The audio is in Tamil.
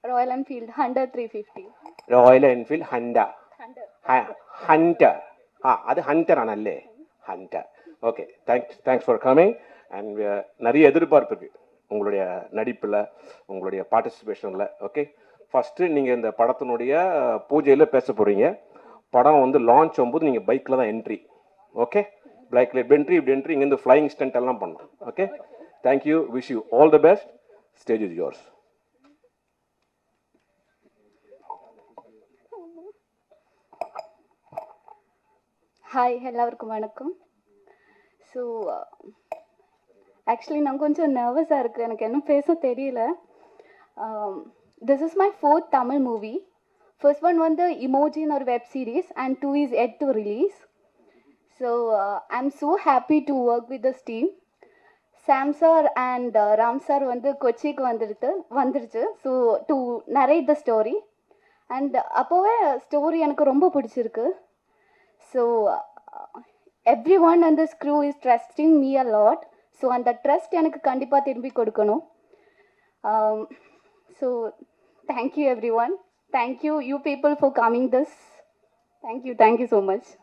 Royal Enfield Hunter 350. Royal Enfield Hunter. Hunter. Hunter. அது ஹண்டர் ஆனல்லே hunter. Okay, thanks for coming. And நிறைய எதிர்பார்ப்பு இருக்குது உங்களுடைய நடிப்பில், உங்களுடைய பார்ட்டிசிபேஷனில். ஓகே, ஃபஸ்ட்டு நீங்கள் இந்த படத்தினுடைய பூஜையில் பேச போகிறீங்க. படம் வந்து லான்ச் ஆகும்போது நீங்கள் பைக்கில் தான் என்ட்ரி. ஓகே, பைக்கில் இப்படி என்ட்ரி இங்கேருந்து ஃப்ளையிங் ஸ்டண்ட் எல்லாம் பண்ணணும். Okay, thank you, wish you all the best. Stage is yours. Hi, எல்லாருக்கும் வணக்கம். ஸோ ஆக்சுவலி நான் கொஞ்சம் நர்வஸாக இருக்குது, எனக்கு என்ன பேச தெரியல. This is my 4th Tamil movie. First one வந்து இமோஜின்னு ஒரு web series and 2 is yet to release. So I am so happy to work with this team. Sam sir and Ram sir வந்து கொச்சிக்கு வந்துருச்சு. So to narrate the story. And அப்போவே ஸ்டோரி எனக்கு ரொம்ப பிடிச்சிருக்கு. So everyone and this crew is trusting me a lot. So அந்த ட்ரஸ்ட் எனக்கு கண்டிப்பாக திரும்பி கொடுக்கணும். So thank you everyone. Thank you you people for coming this. Thank you so much.